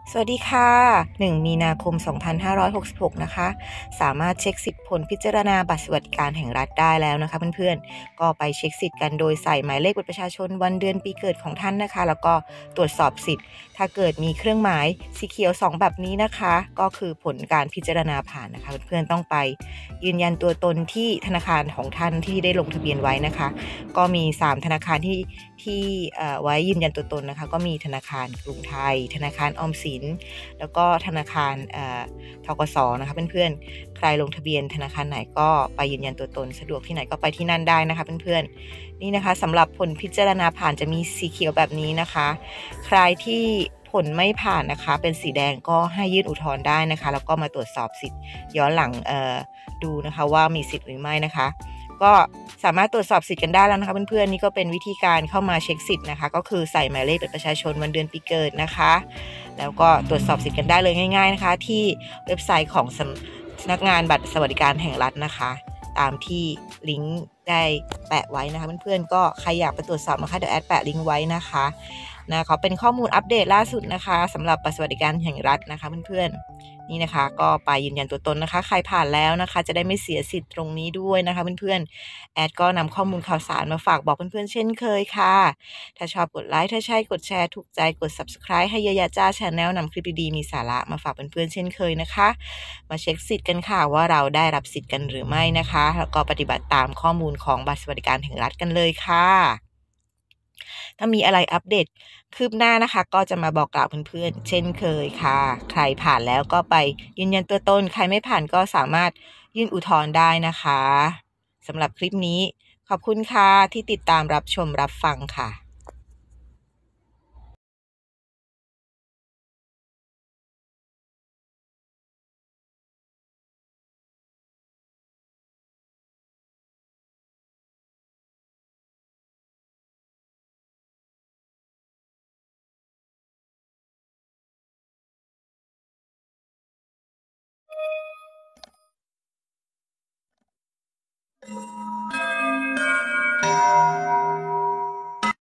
สวัสดีค่ะ1มีนาคม2566นะคะสามารถเช็คสิทธิผลพิจารณาบัตรสวัสดิการแห่งรัฐได้แล้วนะคะเพื่อนๆก็ไปเช็คสิทธิ์กันโดยใส่หมายเลขบัตรประชาชนวันเดือนปีเกิดของท่านนะคะแล้วก็ตรวจสอบสิทธิ์ถ้าเกิดมีเครื่องหมายสีเขียว2แบบนี้นะคะก็คือผลการพิจารณาผ่านนะคะเพื่อนๆต้องไปยืนยันตัวตนที่ธนาคารของท่านที่ได้ลงทะเบียนไว้นะคะก็มี3ธนาคารที่ไว้ยืนยันตัวตนนะคะก็มีธนาคารกรุงไทยธนาคารออมสินแล้วก็ธนาคารธกสนะคะเพื่อนๆใครลงทะเบียนธนาคารไหนก็ไปยืนยันตัวตนสะดวกที่ไหนก็ไปที่นั่นได้นะคะเพื่อนๆนี่นะคะสำหรับผลพิจารณาผ่านจะมีสีเขียวแบบนี้นะคะใครที่ผลไม่ผ่านนะคะเป็นสีแดงก็ให้ยื่นอุทธรณ์ได้นะคะแล้วก็มาตรวจสอบสิทธิ์ย้อนหลังดูนะคะว่ามีสิทธิ์หรือไม่นะคะก็สามารถตรวจสอบสิทธิ์กันได้แล้วนะคะเพื่อนๆนี่ก็เป็นวิธีการเข้ามาเช็คสิทธิ์นะคะก็คือใส่หมายเลขบัตรประชาชนวันเดือนปีเกิดนะคะแล้วก็ตรวจสอบสิทธิ์กันได้เลยง่ายๆนะคะที่เว็บไซต์ของสำนักงานบัตรสวัสดิการแห่งรัฐนะคะตามที่ลิงก์ได้แปะไว้นะคะเพื่อนๆก็ใครอยากไปตรวจสอบนะคะเดี๋ยวแอดแปะลิงก์ไว้นะคะเขาเป็นข้อมูลอัปเดตล่าสุดนะคะสำหรับบัตรสวัสดิการแห่งรัฐนะคะเพื่อนๆนี่นะคะก็ไปยืนยันตัวตนนะคะใครผ่านแล้วนะคะจะได้ไม่เสียสิทธิ์ตรงนี้ด้วยนะคะเพื่อนๆแอดก็นำข้อมูลข่าวสารมาฝากบอกเพื่อนๆเช่นเคยค่ะถ้าชอบกดไลค์ถ้าใช่กดแชร์ถูกใจกด Subscribe ให้ยายาจ้าแชนแนลนำคลิปดีๆมีสาระมาฝากเพื่อนๆเช่นเคยนะคะมาเช็คสิทธิ์กันค่ะว่าเราได้รับสิทธิ์กันหรือไม่นะคะแล้วก็ปฏิบัติตามข้อมูลของบัตรสวัสดิการแห่งรัฐกันเลยค่ะถ้ามีอะไรอัปเดตคืบหน้านะคะก็จะมาบอกกล่าวเพื่อนๆเช่นเคยค่ะใครผ่านแล้วก็ไปยืนยันตัวตนใครไม่ผ่านก็สามารถยื่นอุทธรณ์ได้นะคะสำหรับคลิปนี้ขอบคุณค่ะที่ติดตามรับชมรับฟังค่ะ